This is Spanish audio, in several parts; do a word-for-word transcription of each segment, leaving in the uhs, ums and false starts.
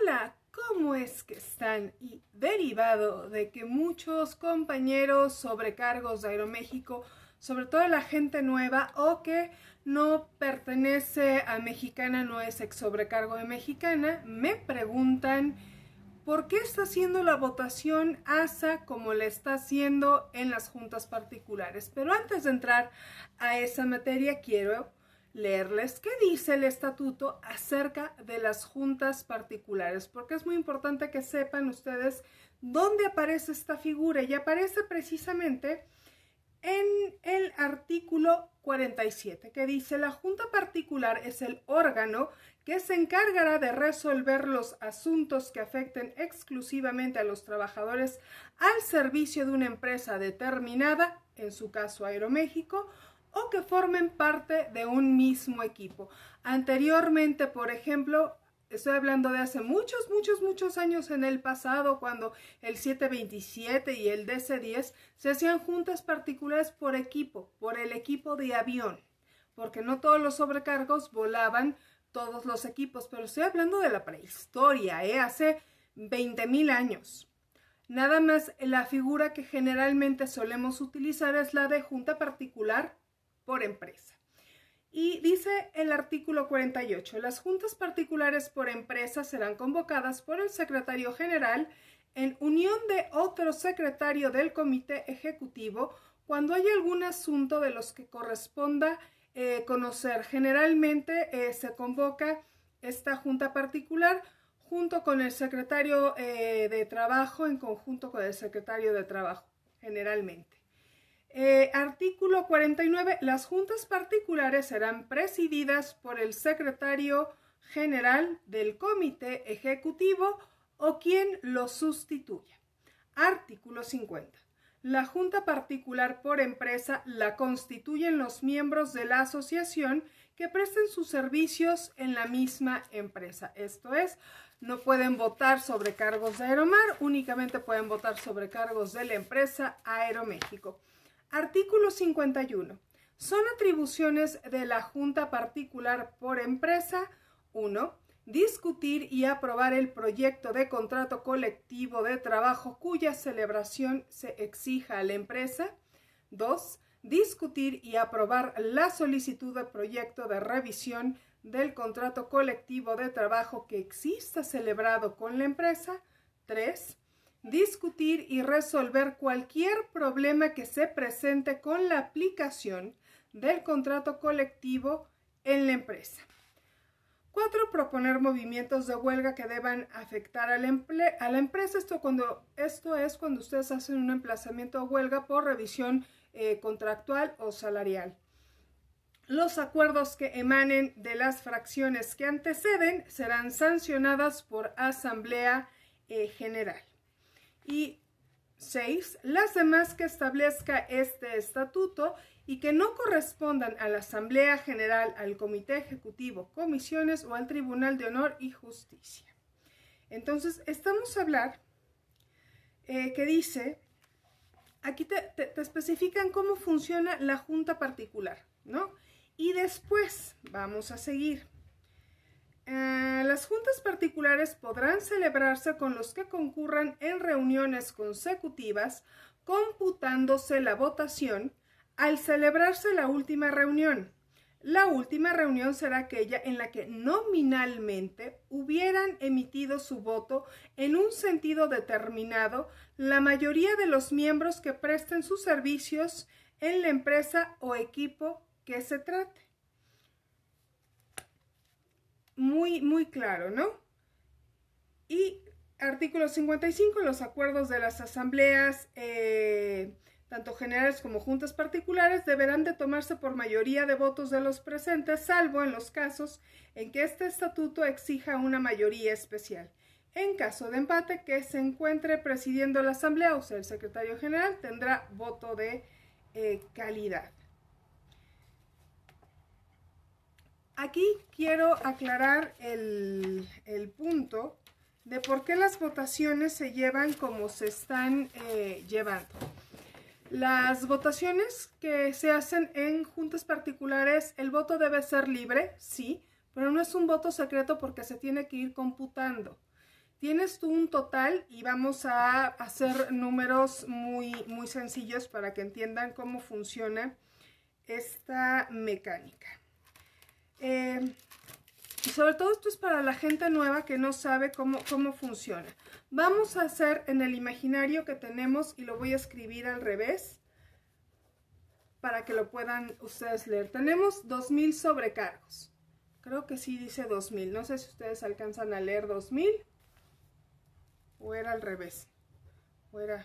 Hola, ¿cómo es que están? Y derivado de que muchos compañeros sobrecargos de Aeroméxico, sobre todo la gente nueva o que no pertenece a Mexicana, no es ex sobrecargo de Mexicana, me preguntan ¿por qué está haciendo la votación A S A como la está haciendo en las juntas particulares? Pero antes de entrar a esa materia, quiero leerles qué dice el estatuto acerca de las juntas particulares, porque es muy importante que sepan ustedes dónde aparece esta figura, y aparece precisamente en el artículo cuarenta y siete, que dice: la junta particular es el órgano que se encargará de resolver los asuntos que afecten exclusivamente a los trabajadores al servicio de una empresa determinada, en su caso Aeroméxico, o que formen parte de un mismo equipo. Anteriormente, por ejemplo, estoy hablando de hace muchos, muchos, muchos años en el pasado, cuando el siete veintisiete y el D C diez se hacían juntas particulares por equipo, por el equipo de avión, porque no todos los sobrecargos volaban todos los equipos, pero estoy hablando de la prehistoria, ¿eh? Hace veinte mil años. Nada más, la figura que generalmente solemos utilizar es la de junta particular por empresa. Y dice el artículo cuarenta y ocho, las juntas particulares por empresa serán convocadas por el secretario general en unión de otro secretario del comité ejecutivo cuando haya algún asunto de los que corresponda eh, conocer. Generalmente eh, se convoca esta junta particular junto con el secretario eh, de trabajo, en conjunto con el secretario de trabajo, generalmente. Eh, artículo cuarenta y nueve. Las juntas particulares serán presididas por el secretario general del comité ejecutivo o quien lo sustituya. Artículo cincuenta. La junta particular por empresa la constituyen los miembros de la asociación que presten sus servicios en la misma empresa. Esto es, no pueden votar sobre cargos de Aeromar, únicamente pueden votar sobre cargos de la empresa Aeroméxico. Artículo cincuenta y uno. Son atribuciones de la junta particular por empresa: uno. Discutir y aprobar el proyecto de contrato colectivo de trabajo cuya celebración se exija a la empresa. dos. Discutir y aprobar la solicitud de proyecto de revisión del contrato colectivo de trabajo que exista celebrado con la empresa. tres. Discutir y resolver cualquier problema que se presente con la aplicación del contrato colectivo en la empresa. cuatro. Proponer movimientos de huelga que deban afectar a la, a la empresa. Esto, cuando, esto es cuando ustedes hacen un emplazamiento a huelga por revisión eh, contractual o salarial. Los acuerdos que emanen de las fracciones que anteceden serán sancionadas por Asamblea eh, General. Y seis. Las demás que establezca este estatuto y que no correspondan a la Asamblea General, al Comité Ejecutivo, comisiones o al Tribunal de Honor y Justicia. Entonces, estamos a hablar eh, que dice, aquí te, te, te especifican cómo funciona la junta particular, ¿no? Y después vamos a seguir. Uh, las juntas particulares podrán celebrarse con los que concurran en reuniones consecutivas, computándose la votación al celebrarse la última reunión. La última reunión será aquella en la que nominalmente hubieran emitido su voto en un sentido determinado la mayoría de los miembros que presten sus servicios en la empresa o equipo que se trate. Muy, muy claro, ¿no? Y artículo cincuenta y cinco, los acuerdos de las asambleas, eh, tanto generales como juntas particulares, deberán de tomarse por mayoría de votos de los presentes, salvo en los casos en que este estatuto exija una mayoría especial. En caso de empate, que se encuentre presidiendo la asamblea, o sea, el secretario general, tendrá voto de eh, calidad. Aquí quiero aclarar el, el punto de por qué las votaciones se llevan como se están eh, llevando. Las votaciones que se hacen en juntas particulares, el voto debe ser libre, sí, pero no es un voto secreto porque se tiene que ir computando. tienes tú un total y vamos a hacer números muy, muy sencillos para que entiendan cómo funciona esta mecánica. Eh, y sobre todo esto es para la gente nueva que no sabe cómo, cómo funciona. Vamos a hacer en el imaginario que tenemos, y lo voy a escribir al revés para que lo puedan ustedes leer. Tenemos dos mil sobrecargos. Creo que sí dice dos mil. No sé si ustedes alcanzan a leer dos mil. O era al revés. O era...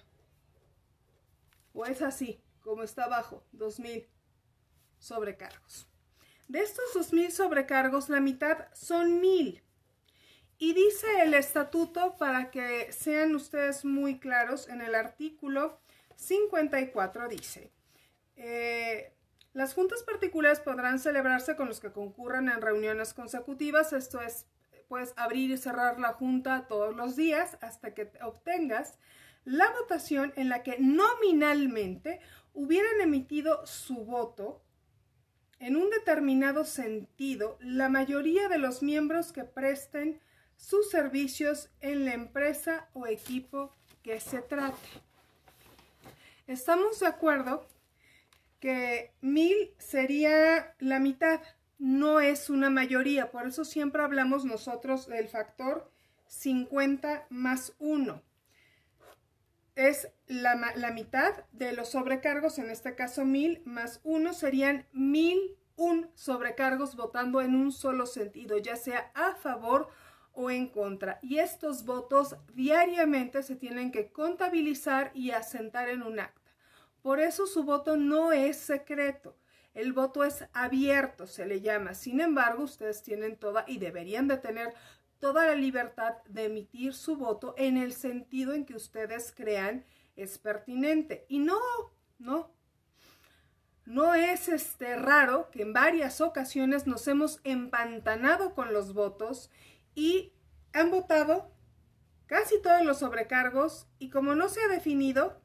O es así, como está abajo. dos mil sobrecargos. De estos dos mil sobrecargos, la mitad son mil. Y dice el estatuto, para que sean ustedes muy claros, en el artículo cincuenta y cuatro dice... Eh, las juntas particulares podrán celebrarse con los que concurran en reuniones consecutivas. Esto es, puedes abrir y cerrar la junta todos los días hasta que obtengas la votación en la que nominalmente hubieran emitido su voto en un determinado sentido la mayoría de los miembros que presten sus servicios en la empresa o equipo que se trate. ¿Estamos de acuerdo? Que mil sería la mitad, no es una mayoría, por eso siempre hablamos nosotros del factor cincuenta más uno. Es la, la mitad de los sobrecargos, en este caso mil más uno, serían mil un sobrecargos votando en un solo sentido, ya sea a favor o en contra. Y estos votos diariamente se tienen que contabilizar y asentar en un acta. Por eso su voto no es secreto, el voto es abierto, se le llama. Sin embargo, ustedes tienen toda y deberían de tener toda la libertad de emitir su voto en el sentido en que ustedes crean es pertinente. Y no, no, no es este raro que en varias ocasiones nos hemos empantanado con los votos y han votado casi todos los sobrecargos y como no se ha definido,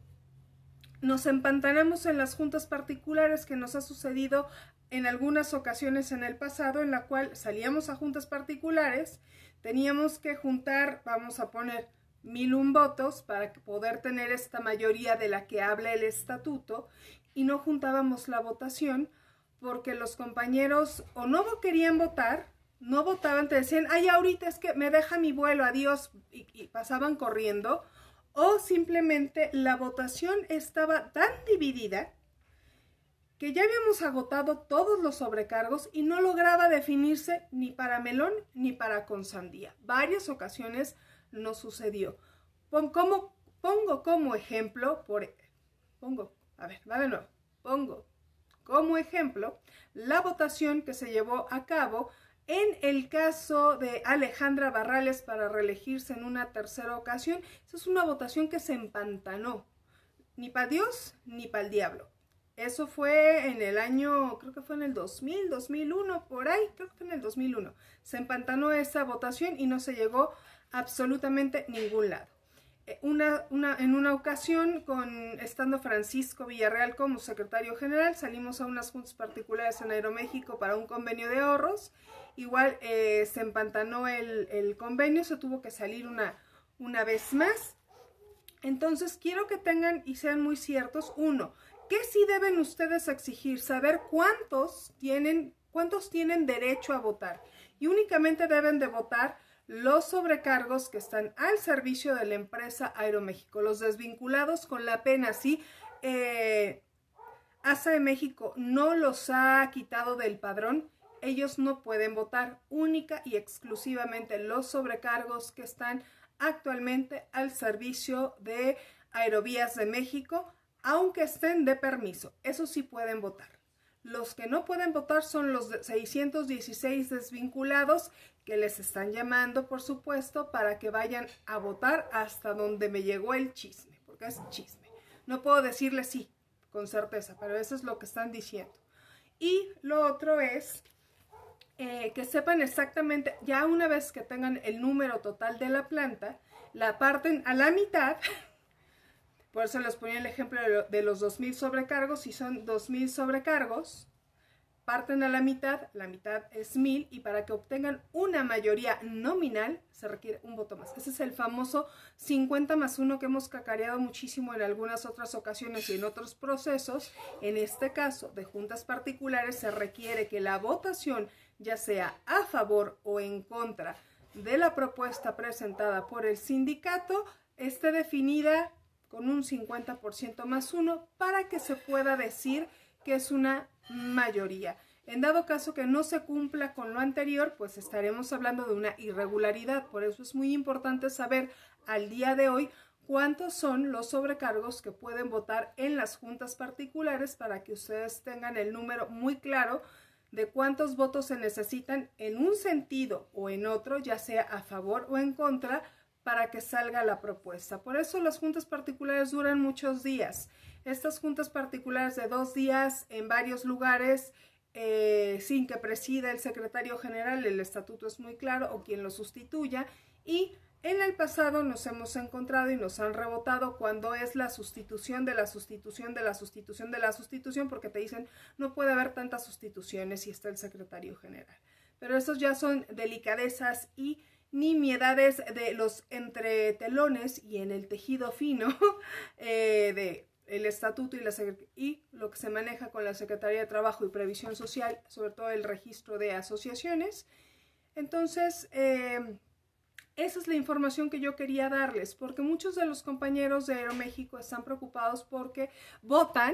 nos empantanamos en las juntas particulares, que nos ha sucedido en algunas ocasiones en el pasado, en la cual salíamos a juntas particulares, teníamos que juntar, vamos a poner mil un votos para poder tener esta mayoría de la que habla el estatuto, y no juntábamos la votación porque los compañeros o no querían votar, no votaban, te decían, ay, ahorita es que me deja mi vuelo, adiós, y, y pasaban corriendo. O simplemente la votación estaba tan dividida que ya habíamos agotado todos los sobrecargos y no lograba definirse ni para melón ni para con sandía. Varias ocasiones nos sucedió. Pon como, pongo como ejemplo, por, pongo, a ver, va de nuevo, pongo como ejemplo la votación que se llevó a cabo en el caso de Alejandra Barrales para reelegirse en una tercera ocasión. Esa es una votación que se empantanó, ni para Dios ni para el diablo. Eso fue en el año, creo que fue en el dos mil, dos mil uno, por ahí, creo que fue en el dos mil uno. Se empantanó esa votación y no se llegó a absolutamente ningún lado. Una, una, en una ocasión, con, estando Francisco Villarreal como secretario general, salimos a unas juntas particulares en Aeroméxico para un convenio de ahorros. Igual eh, se empantanó el, el convenio, se tuvo que salir una, una vez más. Entonces quiero que tengan y sean muy ciertos. Uno, ¿qué sí deben ustedes exigir? Saber cuántos tienen, cuántos tienen derecho a votar. Y únicamente deben de votar los sobrecargos que están al servicio de la empresa Aeroméxico, los desvinculados con la pena. Sí, eh, A S A de México no los ha quitado del padrón, ellos no pueden votar, única y exclusivamente los sobrecargos que están actualmente al servicio de Aerovías de México, aunque estén de permiso, esos sí pueden votar. Los que no pueden votar son los seiscientos dieciséis desvinculados, que les están llamando, por supuesto, para que vayan a votar hasta donde me llegó el chisme, porque es chisme. No puedo decirles sí, con certeza, pero eso es lo que están diciendo. Y lo otro es eh, que sepan exactamente, ya una vez que tengan el número total de la planta, la parten a la mitad. Por eso les ponía el ejemplo de los dos mil sobrecargos. Si son dos mil sobrecargos, parten a la mitad, la mitad es mil, y para que obtengan una mayoría nominal se requiere un voto más. Ese es el famoso cincuenta más uno que hemos cacareado muchísimo en algunas otras ocasiones y en otros procesos. En este caso de juntas particulares se requiere que la votación, ya sea a favor o en contra de la propuesta presentada por el sindicato, esté definida con un cincuenta por ciento más uno para que se pueda decir que es una mayoría. En dado caso que no se cumpla con lo anterior, pues estaremos hablando de una irregularidad. Por eso es muy importante saber al día de hoy cuántos son los sobrecargos que pueden votar en las juntas particulares para que ustedes tengan el número muy claro de cuántos votos se necesitan en un sentido o en otro, ya sea a favor o en contra, para que salga la propuesta. Por eso las juntas particulares duran muchos días. Estas juntas particulares de dos días en varios lugares, eh, sin que presida el secretario general, el estatuto es muy claro, o quien lo sustituya, y en el pasado nos hemos encontrado y nos han rebotado cuando es la sustitución de la sustitución de la sustitución de la sustitución, porque te dicen no puede haber tantas sustituciones si está el secretario general. Pero esos ya son delicadezas y nimiedades de los entretelones y en el tejido fino eh, de el estatuto y, la, y lo que se maneja con la Secretaría de Trabajo y Previsión Social, sobre todo el registro de asociaciones. Entonces, eh, esa es la información que yo quería darles, porque muchos de los compañeros de Aeroméxico están preocupados porque votan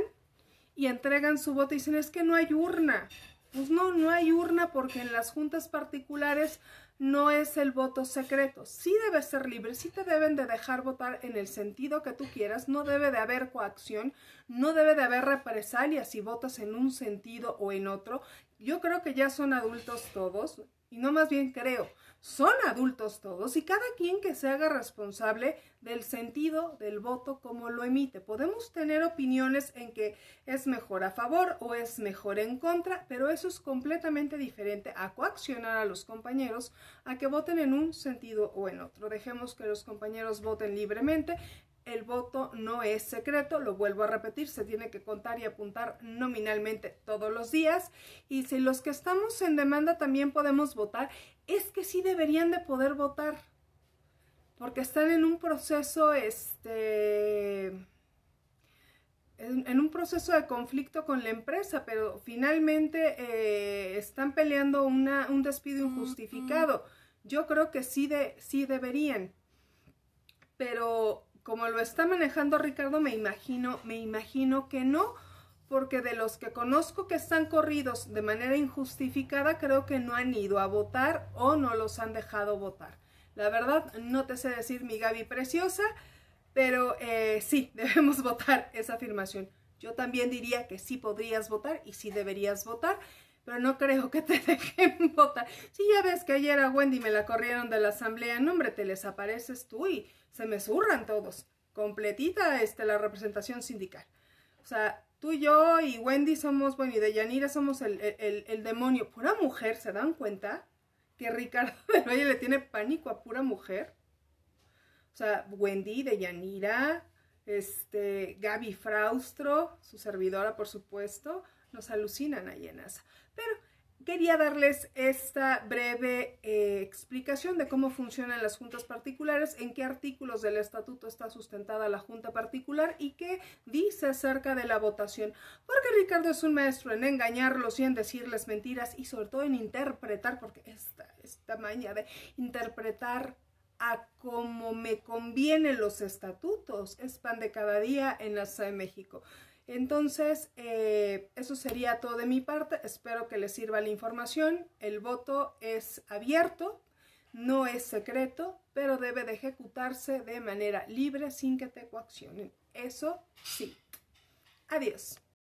y entregan su voto y dicen, es que no hay urna. Pues no, no hay urna porque en las juntas particulares no es el voto secreto. Sí debe ser libre, sí te deben de dejar votar en el sentido que tú quieras, no debe de haber coacción, no debe de haber represalias si votas en un sentido o en otro. Yo creo que ya son adultos todos, y no más bien creo, son adultos todos y cada quien que se haga responsable del sentido del voto como lo emite. Podemos tener opiniones en que es mejor a favor o es mejor en contra, pero eso es completamente diferente a coaccionar a los compañeros a que voten en un sentido o en otro. Dejemos que los compañeros voten libremente. El voto no es secreto, lo vuelvo a repetir, se tiene que contar y apuntar nominalmente todos los días. Y si los que estamos en demanda también podemos votar, es que sí deberían de poder votar, porque están en un proceso, este, en, en un proceso de conflicto con la empresa, pero finalmente eh, están peleando una, un despido injustificado. Yo creo que sí, de, sí deberían, pero como lo está manejando Ricardo, me imagino, me imagino que no, porque de los que conozco que están corridos de manera injustificada, creo que no han ido a votar o no los han dejado votar. La verdad, no te sé decir, mi Gaby preciosa, pero eh, sí, debemos votar esa afirmación. Yo también diría que sí podrías votar y sí deberías votar, pero no creo que te dejen votar. Sí, ya ves que ayer a Wendy me la corrieron de la asamblea, no hombre, te les apareces tú y se me zurran todos. Completita este, la representación sindical. O sea, tú y yo y Wendy somos, bueno, y Deyanira somos el, el, el demonio. Pura mujer, ¿se dan cuenta? Que Ricardo del Valle le tiene pánico a pura mujer. O sea, Wendy, Deyanira, este, Gaby Fraustro, su servidora, por supuesto, nos alucinan ahí en esa. Pero quería darles esta breve eh, explicación de cómo funcionan las juntas particulares, en qué artículos del estatuto está sustentada la junta particular y qué dice acerca de la votación. Porque Ricardo es un maestro en engañarlos y en decirles mentiras y sobre todo en interpretar, porque esta, esta maña de interpretar a como me convienen los estatutos es pan de cada día en la Ciudad de México. Entonces, eh, eso sería todo de mi parte. Espero que les sirva la información. El voto es abierto, no es secreto, pero debe de ejecutarse de manera libre sin que te coaccionen. Eso sí. Adiós.